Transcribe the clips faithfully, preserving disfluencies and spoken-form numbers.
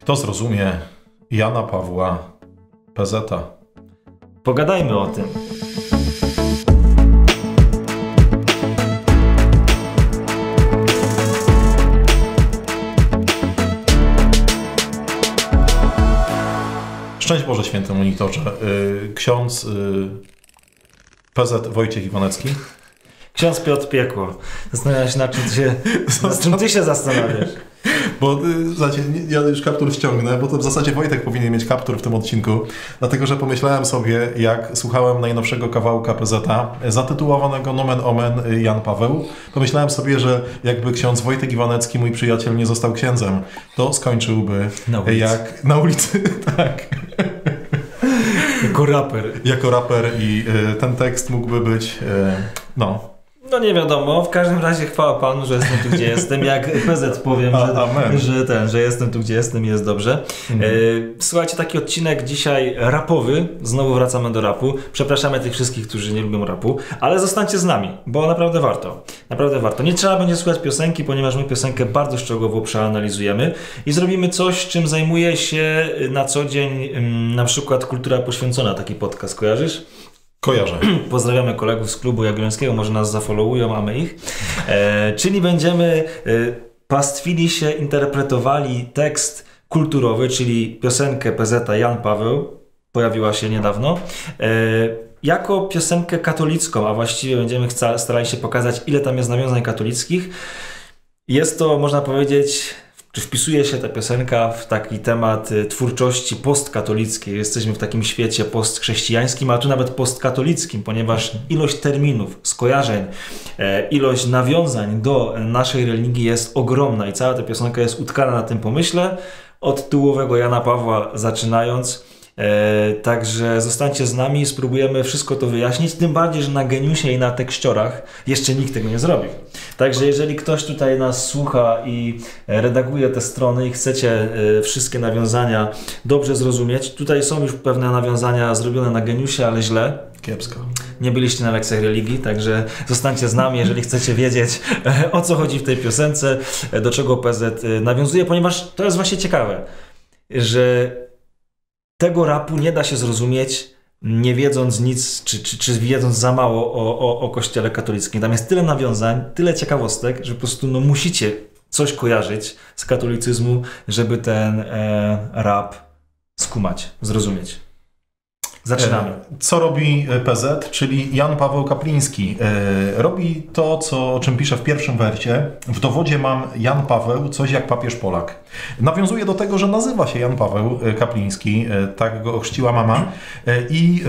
Kto zrozumie Jana Pawła Pezeta? Pogadajmy o tym. Szczęść Boże, święty monitorze. Ksiądz P Z Wojciech Iwanecki. Ksiądz Piotr Piekło. Zastanawiam się, nad czym ty się, nad czym ty się zastanawiasz. Bo znacie, ja już kaptur ściągnę, bo to w zasadzie Wojtek powinien mieć kaptur w tym odcinku, dlatego że pomyślałem sobie, jak słuchałem najnowszego kawałka P Z a zatytułowanego Nomen Omen Jan Paweł, pomyślałem sobie, że jakby ksiądz Wojtek Iwanecki, mój przyjaciel, nie został księdzem, to skończyłby na ulicy. jak na ulicy, tak. Jako raper. Jako raper i y, ten tekst mógłby być, y, no... No nie wiadomo, w każdym razie chwała Panu, że jestem tu, gdzie jestem. Jak P Z powiem, A, że, że, ten, że jestem tu, gdzie jestem i jest dobrze. Mhm. E, słuchajcie, taki odcinek dzisiaj rapowy. Znowu wracamy do rapu. Przepraszamy tych wszystkich, którzy nie lubią rapu, ale zostańcie z nami, bo naprawdę warto. Naprawdę warto. Nie trzeba będzie słuchać piosenki, ponieważ my piosenkę bardzo szczegółowo przeanalizujemy i zrobimy coś, czym zajmuje się na co dzień na przykład Kultura Poświęcona. Taki podcast, kojarzysz? Kojarzę. Pozdrawiamy kolegów z klubu Jagiellońskiego, może nas zafollowują, a my ich. E, czyli będziemy e, pastwili się, interpretowali tekst kulturowy, czyli piosenkę P Z a Jan Paweł, pojawiła się niedawno, e, jako piosenkę katolicką, a właściwie będziemy starali się pokazać, ile tam jest nawiązań katolickich. Jest to, można powiedzieć... Czy wpisuje się ta piosenka w taki temat twórczości postkatolickiej? Jesteśmy w takim świecie postchrześcijańskim, a tu nawet postkatolickim, ponieważ ilość terminów, skojarzeń, ilość nawiązań do naszej religii jest ogromna i cała ta piosenka jest utkana na tym pomyśle, od tyłowego Jana Pawła zaczynając. E, także zostańcie z nami i spróbujemy wszystko to wyjaśnić, tym bardziej, że na Geniusie i na tekściorach jeszcze nikt tego nie zrobił. Także jeżeli ktoś tutaj nas słucha i redaguje te strony i chcecie e, wszystkie nawiązania dobrze zrozumieć, tutaj są już pewne nawiązania zrobione na Geniusie, ale źle. Kiepsko. Nie byliście na lekcjach religii, także zostańcie z nami, jeżeli chcecie wiedzieć, o co chodzi w tej piosence, do czego P Z nawiązuje, ponieważ to jest właśnie ciekawe, że tego rapu nie da się zrozumieć, nie wiedząc nic, czy, czy, czy wiedząc za mało o, o, o kościele katolickim. Tam jest tyle nawiązań, tyle ciekawostek, że po prostu no, musicie coś kojarzyć z katolicyzmu, żeby ten e, rap skumać, zrozumieć. Zaczynamy. Co robi P Z, czyli Jan Paweł Kapliński? Robi to, co, o czym pisze w pierwszym wersie. W dowodzie mam Jan Paweł, coś jak papież Polak. Nawiązuje do tego, że nazywa się Jan Paweł Kapliński, tak go ochrzciła mama. I,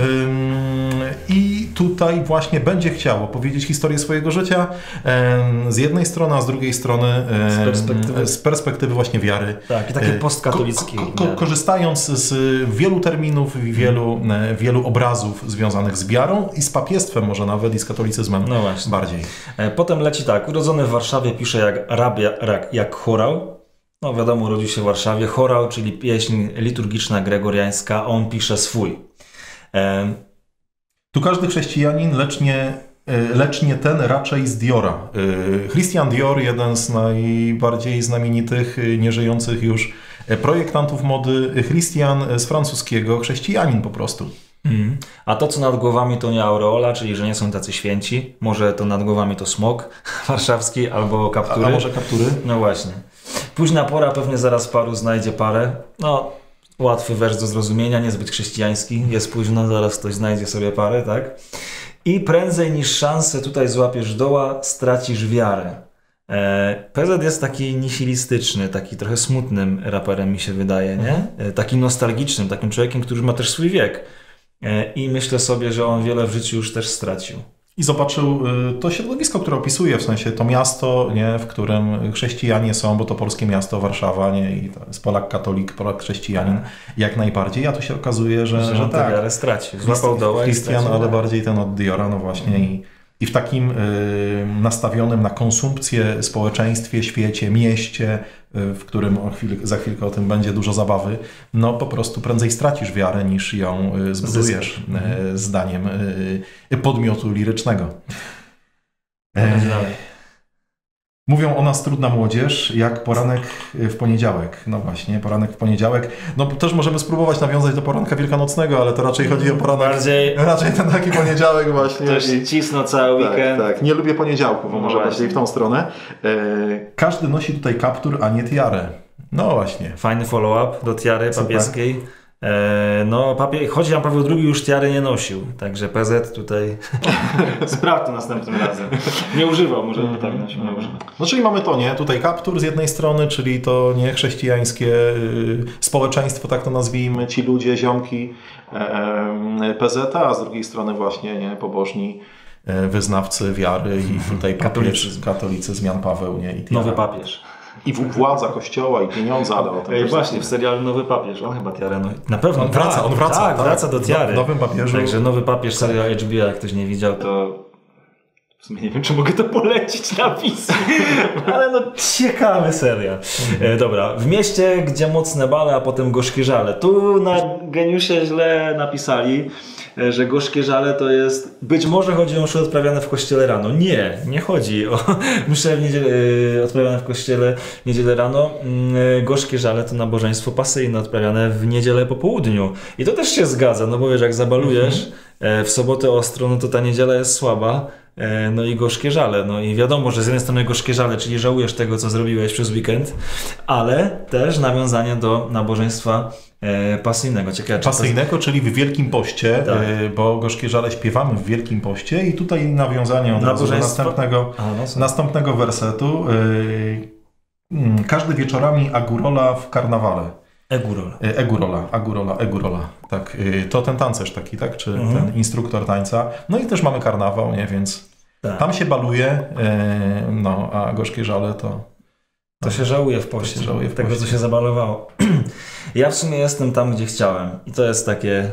i tutaj właśnie będzie chciał opowiedzieć historię swojego życia z jednej strony, a z drugiej strony z perspektywy, z perspektywy właśnie wiary. Tak, i takiej postkatolickiej. Ko, ko, korzystając z wielu terminów i wielu wielu obrazów związanych z wiarą i z papiestwem może nawet i z katolicyzmem no właśnie. bardziej. Potem leci tak, urodzony w Warszawie, pisze jak rabia, jak chorał. No wiadomo, urodził się w Warszawie. Chorał, czyli pieśń liturgiczna gregoriańska, on pisze swój. E... Tu każdy chrześcijanin, lecz nie, lecz nie ten raczej z Diora. Christian Dior, jeden z najbardziej znamienitych, nieżyjących już projektantów mody, Christian z francuskiego, chrześcijanin po prostu. Mm. A to, co nad głowami, to nie aureola, czyli że nie są tacy święci. Może to nad głowami to smok warszawski albo kaptury. A, a może kaptury? No właśnie. Późna pora, pewnie zaraz paru znajdzie parę. No, łatwy wers do zrozumienia, niezbyt chrześcijański. Jest późno, zaraz ktoś znajdzie sobie parę, tak? I prędzej niż szansę tutaj złapiesz doła, stracisz wiarę. P Z jest taki nihilistyczny, taki trochę smutnym raperem, mi się wydaje, nie? Taki nostalgicznym, takim człowiekiem, który ma też swój wiek. I myślę sobie, że on wiele w życiu już też stracił. I zobaczył to środowisko, które opisuje, w sensie to miasto, nie, w którym chrześcijanie są, bo to polskie miasto, Warszawa, nie, i to jest Polak katolik, Polak chrześcijanin, jak najbardziej. A tu się okazuje, że, że, że tak. wiarę stracił. Złapał doła i Christian, stracił, ale tak. bardziej ten od Diora, no właśnie. Mm. I, I w takim y, nastawionym na konsumpcję społeczeństwie, świecie, mieście, y, w którym o chwil, za chwilkę o tym będzie dużo zabawy, no po prostu prędzej stracisz wiarę, niż ją y, zbudujesz, y, zdaniem y, podmiotu lirycznego. Będzie dalej. Mówią o nas trudna młodzież, jak poranek w poniedziałek. No właśnie, poranek w poniedziałek. No też możemy spróbować nawiązać do poranka wielkanocnego, ale to raczej chodzi o poranek... Bardziej... Raczej ten taki poniedziałek właśnie. Też i... cisno cały tak, weekend. Tak, nie lubię poniedziałków, bo no może właśnie. bardziej w tą stronę. E, każdy nosi tutaj kaptur, a nie tiarę. No właśnie. Fajny follow-up do tiary papieskiej. E, no, papier... choć Jan Paweł drugi już tiary nie nosił, także P Z tutaj sprawdź to następnym razem. Nie używał, może mm, tak nosił, nie używał. No czyli mamy to, nie? Tutaj kaptur z jednej strony, czyli to nie chrześcijańskie y, społeczeństwo, tak to nazwijmy, ci ludzie, ziomki y, P Z, a z drugiej strony właśnie nie pobożni y, wyznawcy wiary i tutaj katolicyzm, katolicyzm Jan Paweł, nie? I tiara. Nowy papież. I władza kościoła i pieniądze, ale o tym Ej, właśnie, w serialu Nowy Papież, on chyba tiarę no... Na pewno. On wraca, on wraca. Tak, tak, wraca do tiary. W Nowym Papieżu. Także Nowy Papież, serial H B O, jak ktoś nie widział, to... W sumie nie wiem, czy mogę to polecić na wizji, ale no ciekawy serial. E, dobra, w mieście, gdzie mocne bale, a potem gorzkie żale. Tu na Geniusie źle napisali, że gorzkie żale to jest... Być może chodzi o msze odprawiane w kościele rano. Nie, nie chodzi o msze w niedzielę, odprawiane w kościele w niedzielę rano. Gorzkie żale to nabożeństwo pasyjne odprawiane w niedzielę po południu. I to też się zgadza, no bo wiesz, jak zabalujesz w sobotę ostro, no to ta niedziela jest słaba. No i gorzkie żale. No i wiadomo, że z jednej strony gorzkie żale, czyli żałujesz tego, co zrobiłeś przez weekend, ale też nawiązanie do nabożeństwa e, pasyjnego. Ciekawe, pasyjnego, to... czyli w Wielkim Poście, tak. e, bo gorzkie żale śpiewamy w Wielkim Poście i tutaj nawiązanie od razu do następnego, A, no następnego wersetu. E, każdy wieczorami agurola w karnawale. Egurola. Egurola, agurola, egurola. Tak, to ten tancerz taki, tak? Czy mhm. ten instruktor tańca. No i też mamy karnawał, nie? Więc tak. Tam się baluje, no, a gorzkie żale to... To się żałuje w poście, żałuje w tego, poście. Co się zabalowało. Ja w sumie jestem tam, gdzie chciałem. I to jest takie...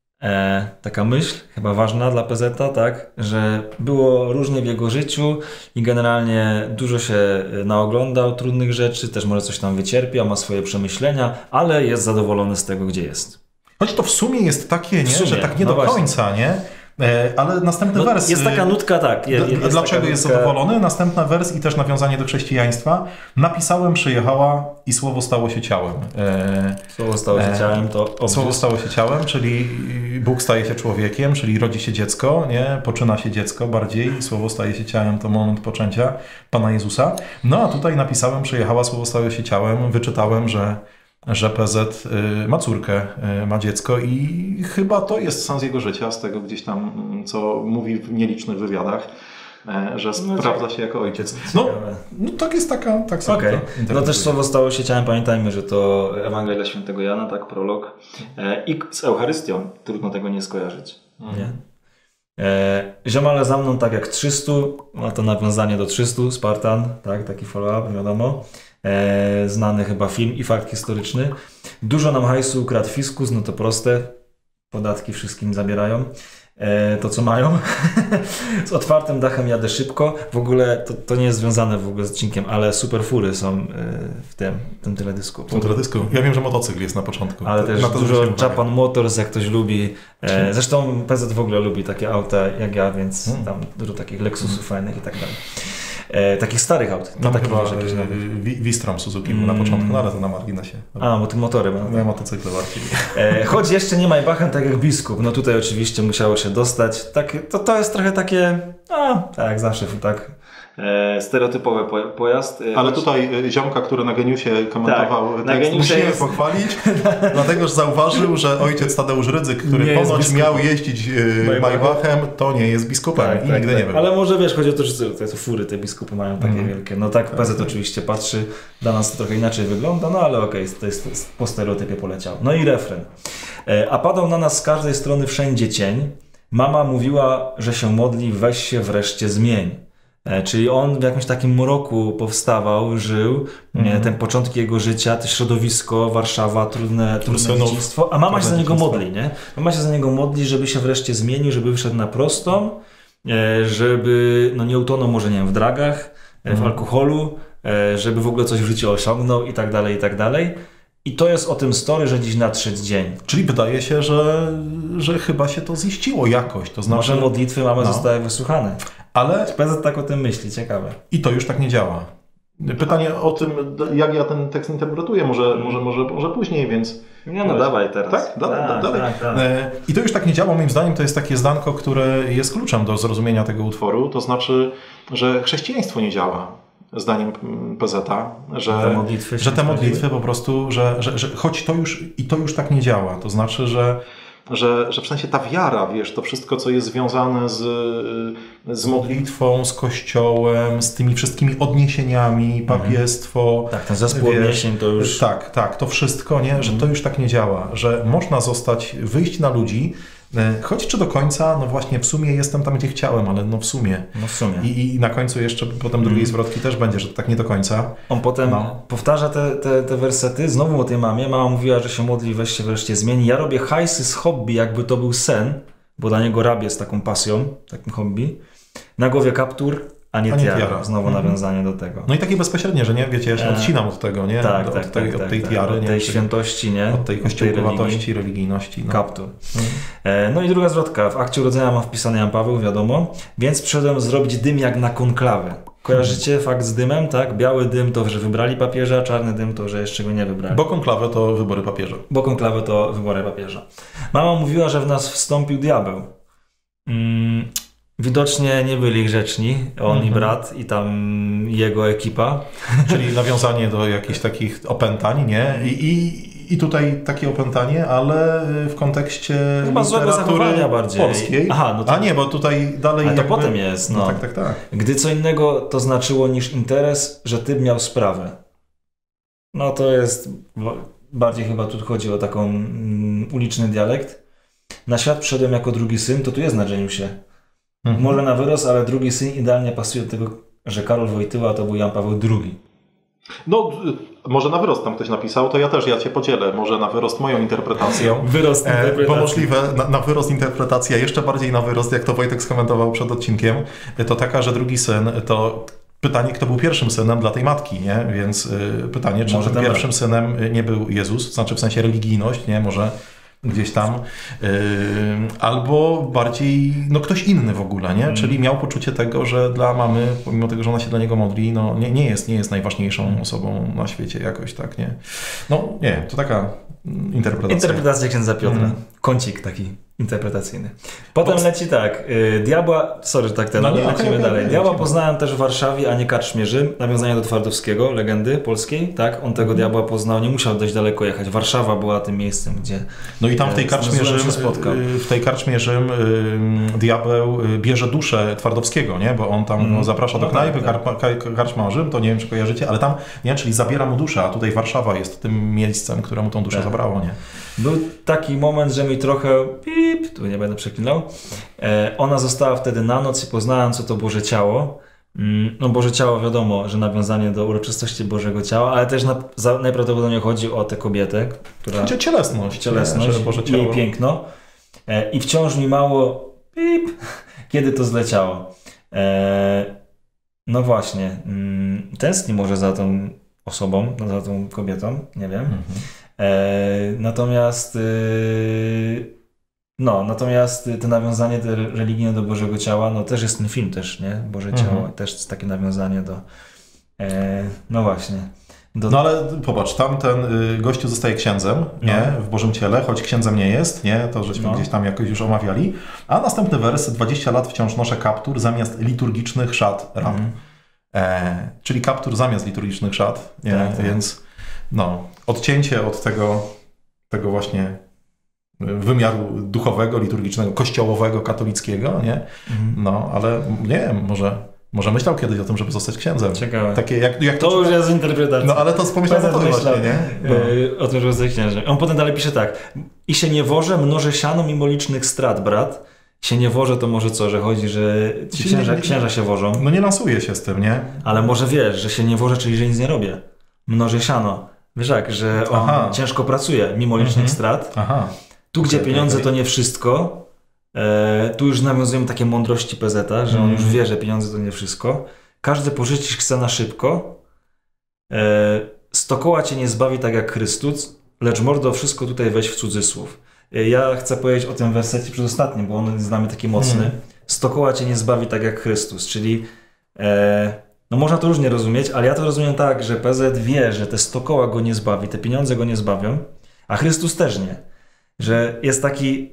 E, taka myśl, chyba ważna dla P Z-a, tak, że było różnie w jego życiu i generalnie dużo się naoglądał trudnych rzeczy, też może coś tam wycierpiał, ma swoje przemyślenia, ale jest zadowolony z tego, gdzie jest. Choć to w sumie jest takie, nie, sumie, że tak nie no do właśnie. końca, nie? E, ale następny no, wers... Jest taka nutka, tak. Jest, jest dlaczego jest nutka... zadowolony? Następny wers i też nawiązanie do chrześcijaństwa. Napisałem, przyjechała i słowo stało się ciałem. E, słowo stało się ciałem, to obvious. Słowo stało się ciałem, czyli Bóg staje się człowiekiem, czyli rodzi się dziecko, nie? Poczyna się dziecko bardziej. Słowo staje się ciałem, to moment poczęcia Pana Jezusa. No a tutaj napisałem, przyjechała, słowo stało się ciałem. Wyczytałem, że że P Z y, ma córkę, y, ma dziecko i chyba to jest sens jego życia, z tego gdzieś tam, co mówi w nielicznych wywiadach, y, że no sprawdza się jako ojciec. No, no tak jest taka, tak sobie okay. No też słowo stało się ciałem, pamiętajmy, że to Ewangelia Świętego Jana, tak, prolog. E, I z Eucharystią, trudno tego nie skojarzyć. Mhm. Nie? E, Ziomale za mną tak jak trzystu, no to nawiązanie do trzystu, Spartan, tak, taki follow-up, wiadomo. E, znany chyba film i fakt historyczny. Dużo nam hajsu ukradł fiskus, no to proste. Podatki wszystkim zabierają. E, to co mają. Z otwartym dachem jadę szybko. W ogóle to, to nie jest związane w ogóle z odcinkiem, ale super fury są e, w tym, w tym teledysku. W tym teledysku. Ja wiem, że motocykl jest na początku. Ale też to dużo Japan Motors, jak ktoś lubi. E, zresztą P Z w ogóle lubi takie auta jak ja, więc hmm. tam dużo takich Lexusów hmm. fajnych i tak dalej. E, takich starych aut. Tam no, chyba Wistrom Suzuki mm. na początku, no ale to na marginesie. A, bo ty motory ma. No, ja motocykle bardziej. E, choć jeszcze nie Maybachen, tak jak biskup. No tutaj oczywiście musiało się dostać. Tak, to, to jest trochę takie, a, tak jak zawsze, tak. E, stereotypowy pojazd. E, ale tutaj ziomka, który na Geniusie komentował tak, tekst, musimy jest... pochwalić, dlatego że zauważył, że ojciec Tadeusz Rydzyk, który nie ponoć miał jeździć e, Maybachem, to nie jest biskupem tak, i tak, nigdy tak. nie był. Ale może wiesz, chodzi o to, że te, te fury, te biskupy mają takie mm. wielkie. No tak, P Z tak, oczywiście tak. patrzy, dla nas to trochę inaczej wygląda, no ale okej, okay, to jest po stereotypie poleciał. No i refren. E, a padał na nas z każdej strony wszędzie cień. Mama mówiła, że się modli, weź się wreszcie zmień. Czyli on w jakimś takim mroku powstawał, żył, mm. ten początki jego życia, to środowisko, Warszawa, trudne, trudne dzieciństwo, a mama się za niego modli, nie? Mama się za niego modli, żeby się wreszcie zmienił, żeby wyszedł na prostą, żeby no nie utonął może, nie wiem, w dragach, mm. w alkoholu, żeby w ogóle coś w życiu osiągnął i tak dalej, i tak dalej. I to jest o tym story, że dziś nadszedł dzień. Czyli wydaje się, że, że chyba się to ziściło jakoś. To znaczy... Może modlitwy mamy no. zostały wysłuchane. Ale... P Z tak o tym myśli, ciekawe. I to już tak nie działa. Pytanie o tym, jak ja ten tekst interpretuję, może, może, może, może później, więc... Nie, no dawaj teraz. Tak? Da, da, tak, dalej. tak, tak. I to już tak nie działa, moim zdaniem to jest takie zdanko, które jest kluczem do zrozumienia tego utworu, to znaczy, że chrześcijaństwo nie działa, zdaniem P Z a, że te modlitwy, że te modlitwy po prostu, że, że, że choć to już i to już tak nie działa, to znaczy, że Że, że w sensie ta wiara, wiesz, to wszystko, co jest związane z, z modlitwą, z Kościołem, z tymi wszystkimi odniesieniami, papiestwo. Mhm. Tak, ten zespół wiesz, odniesień to już... Tak, tak, to wszystko, nie? Że to już tak nie działa, że można zostać, wyjść na ludzi, choć czy do końca, no właśnie w sumie jestem tam, gdzie chciałem, ale no w sumie. No w sumie. I, i na końcu jeszcze potem drugiej mm. zwrotki też będzie, że to tak nie do końca. On potem no. powtarza te, te, te wersety, znowu o tej mamie. Mama mówiła, że się modli, weź się wreszcie zmieni. Ja robię hajsy z hobby, jakby to był sen, bo dla niego rap jest taką pasją, takim hobby. Na głowie kaptur, a nie, a nie tiara. tiara. Znowu mm. nawiązanie do tego. No i takie bezpośrednie, że nie, wiecie, ja się odcinam od tego, nie? Tak, od, tak, od tej, tak, od tej tak, tiary, tak. nie? Od tej świętości, nie? Od tej kościołowatości, religijności. No. Kaptur. Mm. E, no i druga zwrotka. W akcie urodzenia ma wpisany Jan Paweł, wiadomo. Więc przyszedłem zrobić dym jak na konklawę. Kojarzycie hmm. fakt z dymem, tak? Biały dym to, że wybrali papieża, czarny dym to, że jeszcze go nie wybrali. Bo konklawę to wybory papieża. Bo konklawę to wybory papieża. Mama mówiła, że w nas wstąpił diabeł. Mm. Widocznie nie byli grzeczni, on mm-hmm. i brat i tam jego ekipa. Czyli nawiązanie do jakichś takich opętań, nie? I, i, i tutaj takie opętanie, ale w kontekście chyba złego zachowania bardziej. Polskiej. Aha, no to... A nie, bo tutaj dalej... Ale to jakby... potem jest, no. no. Tak, tak, tak. Gdy co innego to znaczyło niż interes, że ty miał sprawę. No to jest... Bardziej chyba tu chodzi o taką um, uliczny dialekt. Na świat przyszedłem jako drugi syn, to tu jest na geniusie. Mhm. Może na wyrost, ale drugi syn idealnie pasuje do tego, że Karol Wojtyła to był Jan Paweł drugi. No, może na wyrost tam ktoś napisał, to ja też, ja cię podzielę. Może na wyrost moją interpretacją. Wyrost interpretacji. E, bo możliwe, na, na wyrost interpretacja, jeszcze bardziej na wyrost, jak to Wojtek skomentował przed odcinkiem, to taka, że drugi syn to... Pytanie, kto był pierwszym synem dla tej matki, nie? Więc y, pytanie, czy może pierwszym synem nie był Jezus, znaczy w sensie religijność, nie? Może gdzieś tam, yy, albo bardziej no ktoś inny w ogóle, nie? Mm. Czyli miał poczucie tego, że dla mamy, pomimo tego, że ona się dla niego modli, no nie, nie, jest, nie jest najważniejszą osobą na świecie jakoś, tak, nie? No nie, to taka interpretacja. Interpretacja księdza Piotra. Mm. Kącik taki interpretacyjny. Potem Bo... leci tak, y, diabła, sorry, tak ten, no, nie, lecimy okay, dalej. Okay, diabła okay. poznałem też w Warszawie, a nie Karczmie Rzym. Nawiązanie do Twardowskiego, legendy polskiej, tak? On tego mm. diabła poznał, nie musiał dość daleko jechać. Warszawa była tym miejscem, gdzie no i tam w tej Karczmie Rzym, w tej Karczmie Rzym y, diabeł bierze duszę Twardowskiego, nie? Bo on tam mm. zaprasza do no knajpy, tak, tak. Karczma Rzym, to nie wiem, czy kojarzycie, ale tam, nie? Czyli zabiera mu duszę, a tutaj Warszawa jest tym miejscem, któremu tą duszę tak. zabrało, nie? Był taki moment, że mi trochę pip, tu nie będę przeklinał. E, ona została wtedy na noc i poznałem, co to Boże Ciało. Mm, no Boże Ciało wiadomo, że nawiązanie do uroczystości Bożego Ciała, ale też na, za, najprawdopodobniej chodzi o tę kobietę, która... Cielesność. Cielesność, Boże Ciało. Jej piękno. E, I wciąż mi mało pip, kiedy to zleciało. E, no właśnie, mm, tęskni może za tą osobą, za tą kobietą, nie wiem. Mhm. E, natomiast y, no, natomiast te nawiązanie te religijne do Bożego Ciała, no też jest ten film też, nie? Boże mhm. Ciało, też jest takie nawiązanie do e, no właśnie. Do... No ale popatrz, tam ten y, gościu zostaje księdzem, nie? No. W Bożym Ciele, choć księdzem nie jest, nie? To żeśmy no. gdzieś tam jakoś już omawiali. A następny wers, dwadzieścia lat wciąż noszę kaptur zamiast liturgicznych szat rap. Mhm. E, czyli kaptur zamiast liturgicznych szat, nie? Tak, tak. Więc no, odcięcie od tego, tego właśnie wymiaru duchowego, liturgicznego, kościołowego, katolickiego, nie? Mhm. No, ale nie wiem, może, może myślał kiedyś o tym, żeby zostać księdzem. Ciekawe. Takie, jak, jak to, to już jest interpretacja. No, ale to pomyślał o to właśnie, nie? No. Yy, o tym, żeby zostać księdzem. On potem dalej pisze tak. I się nie wożę, mnożę siano mimo licznych strat, brat. Się nie wożę, to może co, że chodzi, że ci księża, księża się wożą. No nie lansuje się z tym, nie? Ale może wiesz, że się nie wożę, czyli że nic nie robię. Mnożę siano. Wiesz jak, że on Aha. ciężko pracuje, mimo licznych mhm. strat. Aha. Tu, gdzie okay, pieniądze okay. to nie wszystko, e, tu już nawiązują takie mądrości P Z a, że on mm. już wie, że pieniądze to nie wszystko. Każdy pożyczyć chce na szybko. E, sto koła cię nie zbawi tak jak Chrystus, lecz mordo wszystko tutaj weź w cudzysłów. E, ja chcę powiedzieć o tym wersecie przedostatnim, bo on jest dla mnie taki mocny. Mm. Sto koła cię nie zbawi tak jak Chrystus, czyli e, no można to różnie rozumieć, ale ja to rozumiem tak, że P Z wie, że te sto koła go nie zbawi, te pieniądze go nie zbawią, a Chrystus też nie. Że jest taki,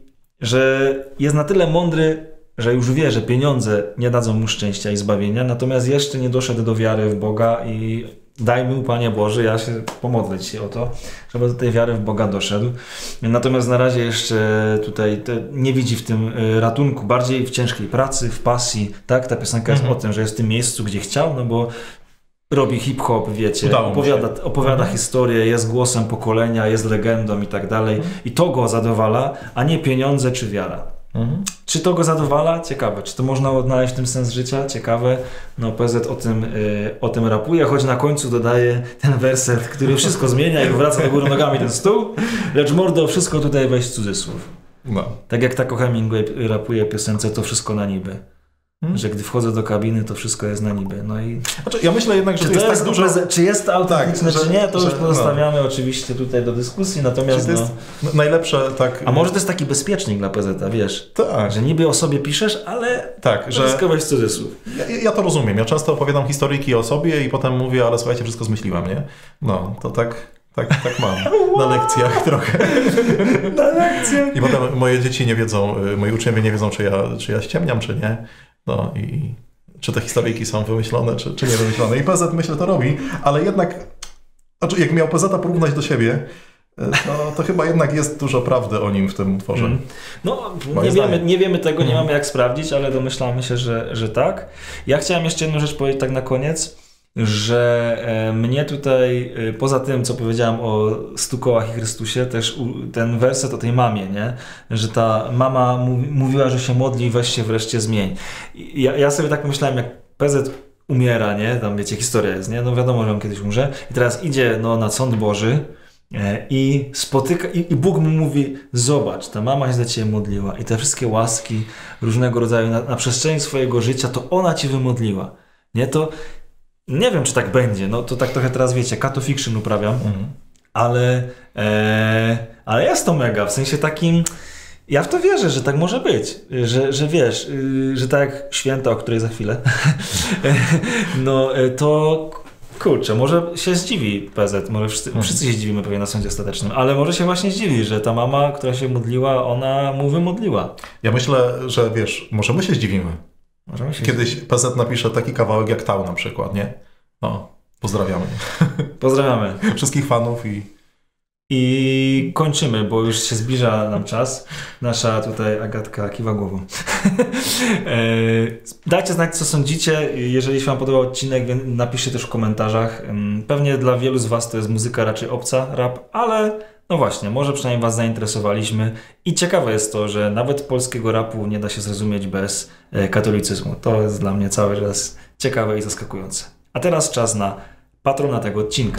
że jest na tyle mądry, że już wie, że pieniądze nie dadzą mu szczęścia i zbawienia, natomiast jeszcze nie doszedł do wiary w Boga i daj mu, Panie Boże, ja się pomodlę Ci o to, żeby do tej wiary w Boga doszedł. Natomiast na razie jeszcze tutaj nie widzi w tym ratunku, bardziej w ciężkiej pracy, w pasji, tak? Ta piosenka mhm. jest o tym, że jest w tym miejscu, gdzie chciał, no bo robi hip-hop, wiecie, opowiada, opowiada mhm. historię, jest głosem pokolenia, jest legendą i tak dalej. Mhm. I to go zadowala, a nie pieniądze czy wiara. Mhm. Czy to go zadowala? Ciekawe. Czy to można odnaleźć w tym sens życia? Ciekawe. No P Z o tym, yy, o tym rapuje, choć na końcu dodaje ten werset, który wszystko zmienia i wraca do góry nogami ten stół, lecz mordo, wszystko tutaj weź cudzysłów. No. Tak jak Taco Hemingway rapuje piosence, to wszystko na niby. Hmm? Że gdy wchodzę do kabiny, to wszystko jest na niby. No i... Znaczy, ja myślę jednak, że czy to jest, jest tak dużo... Bez... Czy jest to autentyczne, tak, czy nie, to że, już pozostawiamy no. oczywiście tutaj do dyskusji, natomiast to jest no... najlepsze tak... A może to jest taki bezpiecznik dla P Z, wiesz? Tak. Że niby o sobie piszesz, ale tak, że... wszystko weź w cudzysłów. Ja, ja to rozumiem. Ja często opowiadam historyjki o sobie i potem mówię, ale słuchajcie, wszystko zmyśliłem, nie? No, to tak... Tak, tak mam. Na lekcjach trochę. Na lekcjach. I potem moje dzieci nie wiedzą, moi uczniowie nie wiedzą, czy ja, czy ja ściemniam, czy nie. No i czy te historyjki są wymyślone, czy, czy nie wymyślone. I P Z myślę to robi, ale jednak, znaczy jak miał P Z porównać do siebie, to, to chyba jednak jest dużo prawdy o nim w tym utworze. Mm. No nie wiemy, nie wiemy tego, nie mm. mamy jak sprawdzić, ale domyślamy się, że, że tak. Ja chciałem jeszcze jedną rzecz powiedzieć tak na koniec, że e, mnie tutaj, e, poza tym, co powiedziałem o stu kołach i Chrystusie, też u, ten werset o tej mamie, nie? Że ta mama mówi, mówiła, że się modli, weź się wreszcie zmień. I ja, ja sobie tak myślałem, jak P Z umiera, nie? Tam wiecie, historia jest, nie? No wiadomo, że on kiedyś umrze. I teraz idzie no, na sąd Boży e, i spotyka, i, i Bóg mu mówi, zobacz, ta mama się za ciebie modliła i te wszystkie łaski różnego rodzaju na, na przestrzeni swojego życia, to ona ci wymodliła. Nie? To nie wiem, czy tak będzie, no to tak trochę teraz wiecie, Kato Fiction uprawiam, mhm. ale, e, ale jest to mega, w sensie takim, ja w to wierzę, że tak może być, że, że wiesz, y, że tak jak święta, o której za chwilę, no to kurczę, może się zdziwi P Z, może wszyscy, mhm. wszyscy się zdziwimy pewnie na sądzie ostatecznym, ale może się właśnie zdziwi, że ta mama, która się modliła, ona mu wymodliła. Ja myślę, że wiesz, może my się zdziwimy. Kiedyś P Z napisze taki kawałek jak Tał na przykład, nie? No, pozdrawiamy. Pozdrawiamy. Wszystkich fanów i... I kończymy, bo już się zbliża nam czas. Nasza tutaj Agatka kiwa głową. Dajcie znać, co sądzicie. Jeżeli się wam podobał odcinek, napiszcie też w komentarzach. Pewnie dla wielu z was to jest muzyka raczej obca, rap, ale no właśnie, może przynajmniej was zainteresowaliśmy. I ciekawe jest to, że nawet polskiego rapu nie da się zrozumieć bez katolicyzmu. To jest dla mnie cały czas ciekawe i zaskakujące. A teraz czas na patrona tego odcinka.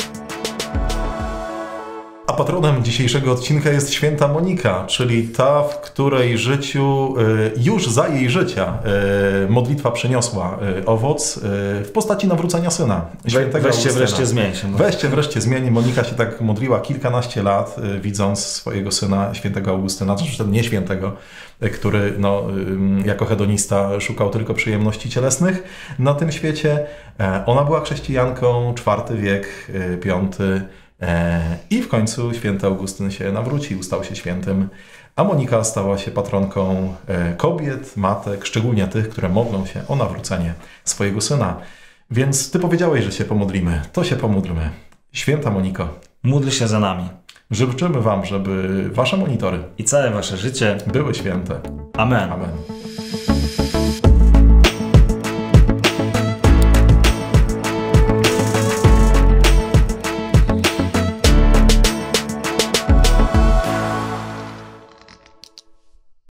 A patronem dzisiejszego odcinka jest święta Monika, czyli ta, w której życiu, już za jej życia, modlitwa przyniosła owoc w postaci nawrócenia syna. Świętego Weźcie Augustyna. wreszcie zmień się. Weźcie wreszcie zmień. Monika się tak modliła kilkanaście lat, widząc swojego syna, świętego Augustyna, zresztą nie świętego, który no, jako hedonista szukał tylko przyjemności cielesnych na tym świecie. Ona była chrześcijanką, czwarty wiek, piąty. I w końcu święty Augustyn się nawrócił, stał się świętym, a Monika stała się patronką kobiet, matek, szczególnie tych, które modlą się o nawrócenie swojego syna. Więc ty powiedziałeś, że się pomodlimy, to się pomódlmy. Święta Moniko, módl się za nami. Życzymy wam, żeby wasze monitory i całe wasze życie były święte. Amen. Amen.